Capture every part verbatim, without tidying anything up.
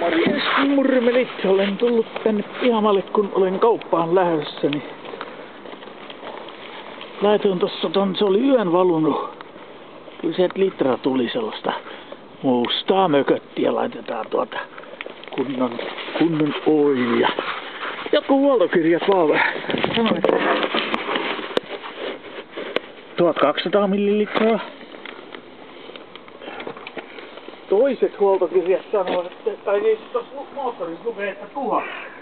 Morjes murmelit, olen tullut tänne pihamalle, kun olen kauppaan lähdössä, niin laitoin tossa ton, se oli yön valunut. Kyllä sieltä litra tuli sellaista mustaa mököttiä, laitetaan tuota kunnon, kunnon oilia. Jotkut huoltokirjat vaan vähän. Sanoin, että tuhatkaksisataa millilitraa. Toiset huoltokirjat sanoo, että, tai siis tossa moottorissa lukee, että tuhat.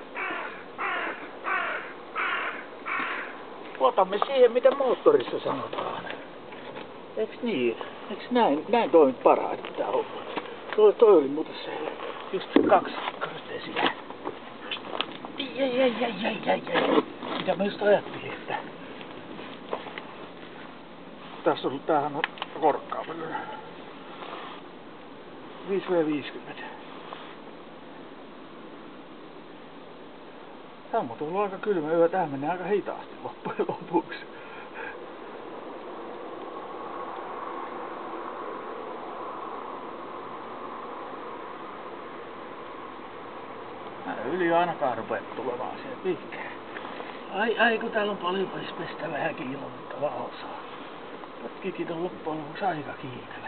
Otamme siihen, mitä moottorissa sanotaan. Eiks niin? Eiks näin, näin toimit parhaiten tää homma? Toi, toi oli muuten se, just se kaksi desiä. Jäi, jäi, jäi, jäi, jäi, jäi. Mitä mä just ajattelin, että tässä on, tämähän on korkkaa paljon. viisi viisikymmentä. Tää on muuten ollut aika kylmä yö, tähän menee aika hitaasti loppujen lopuksi. Mä yli ainakaan rupeat tulemaan sieltä mihinkään. Ai ai kun täällä on paljon pestävää ja kiilotettavaa osaa. Pätkikin on loppujen lopuksi aika kiinteellä.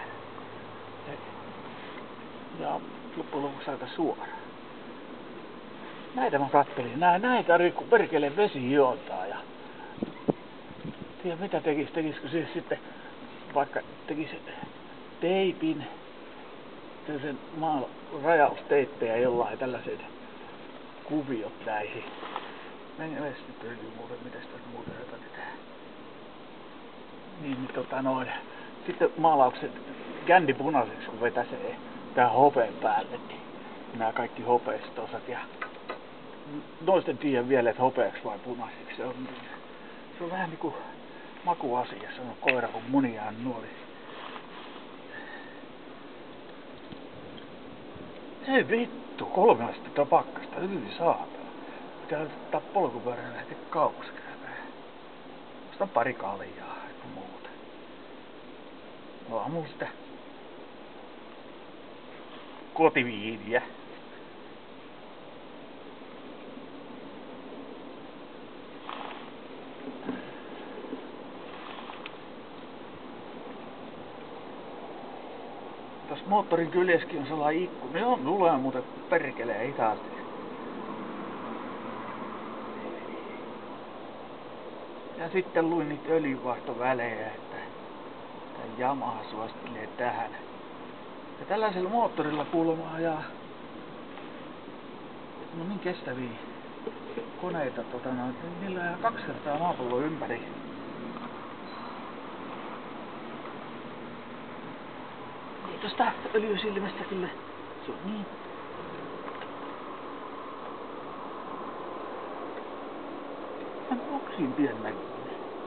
Ja loppujen lopuksi aika suora. Näitä mä kattelin. Nää, näitä kun perkele vesi juontaa. Ja tiedä mitä tekis. Tekisikö siis sitten vaikka tekis teipin, sen maan rajausteippejä jollain tällaiset kuviot näihin. Meni vestipyöli muuten, mitäs tässä muuten jotakin. Niin, tota noin. Sitten maalaukset kändipunaiseksi kun vetäsee tää hopeen päälle, niin nää kaikki hopeista osat ja noista en tiedä vielä, että hopeaksi vai punaiseksi. Se on, se on vähän niinku makuasia, se on koira kun muniaan nuoli. Ei vittu, kolme astetta pakkasta, yli saatana. Pitää ottaa polkupyörän ja lähteä kauas käymään. Ostan pari kaljaa ja muuta. Aamulla sitä kotiviiniä. Tässä moottorin kyljessäkin on sellainen ikkuna. Joo, mulla on muuten perkelee hitaasti. Ja sitten luin niitä öljynvaihtovälejä, että tämä Yamaha suosittelee tähän. Ja tällaisella moottorilla kuulemma ajaa, no niin kestäviä koneita, tota noin, niillä ajaa kaksi kertaa maapallon ympäri. Niin tosta öljysilmästä kyllä, se on niin. Onko siinä pieni näkyinen?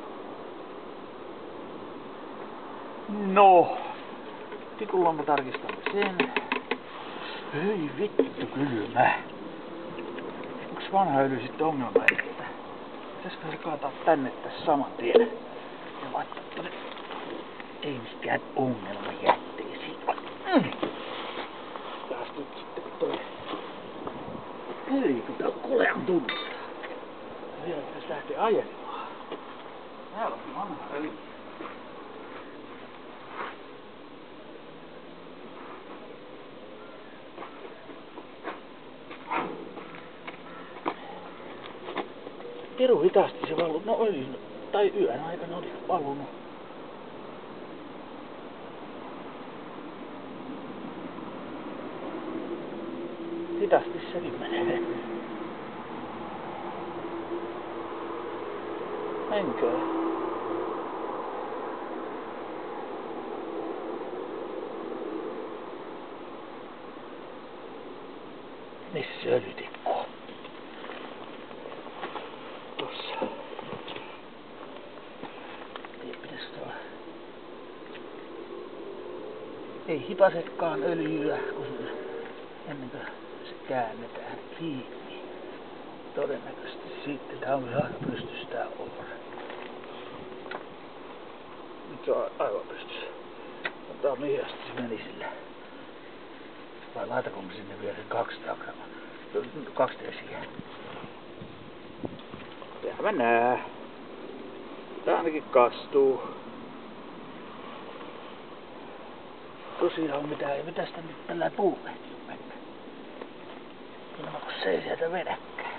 No. Tikulla me tarkistamme sen. Hyi vittu kylmä. Onks vanha öljy sitten ongelma että? Pitäisikö se kaataa tänne tässä saman tien? Ja laittaa tonne. Ei mikään ongelma jätteisiin. Mm. Taas nyt sitten toi. Hyi kun tää on kolean tuntua. Vielä pitäis lähteä ajelemaan. Täällä on vanha öljy. Piru hitaasti se valuu, no oli, tai yön aikana oli valunut. Hitaasti sekin menee. Menkö? Missä öljytikku? Tossa. Ei pitäis tuolla. Ei hipasekaan öljyä, kun se, ennen kuin se käännetään kiinni. Todennäköisesti sitten tää on aika pystys tää olla. Nyt se on aivan pystys. Otetaan mihin asti se meni sillä. Vai laitanko mä sinne vielä sen kaksisataa grammaa? Kaksi desiä. Tää mä nää. Tää ainakin kastuu. Tosiaan mitä ei vetästä nyt tällä tuulee. Ilman kun se ei sieltä vedäkään.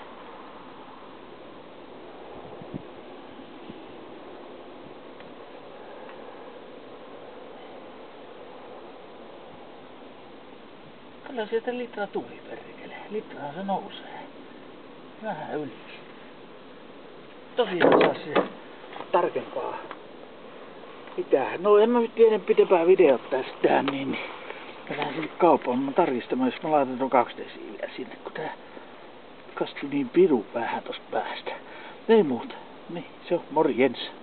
Kyllä sieltä litra tuli perkele. Litraan se nousee. Vähän yli. Tosiaan saa se tarkempaa. Mitä? No en mä nyt tiedä pitempää videot tästä, niin lähdetään sinne kauppaan. Mä tarkistamaan, jos mä laitan tuon kaksi desiä sinne, kun tää kastui niin pirun vähän tosta päästä. Ei muuta. Niin, se on morjens.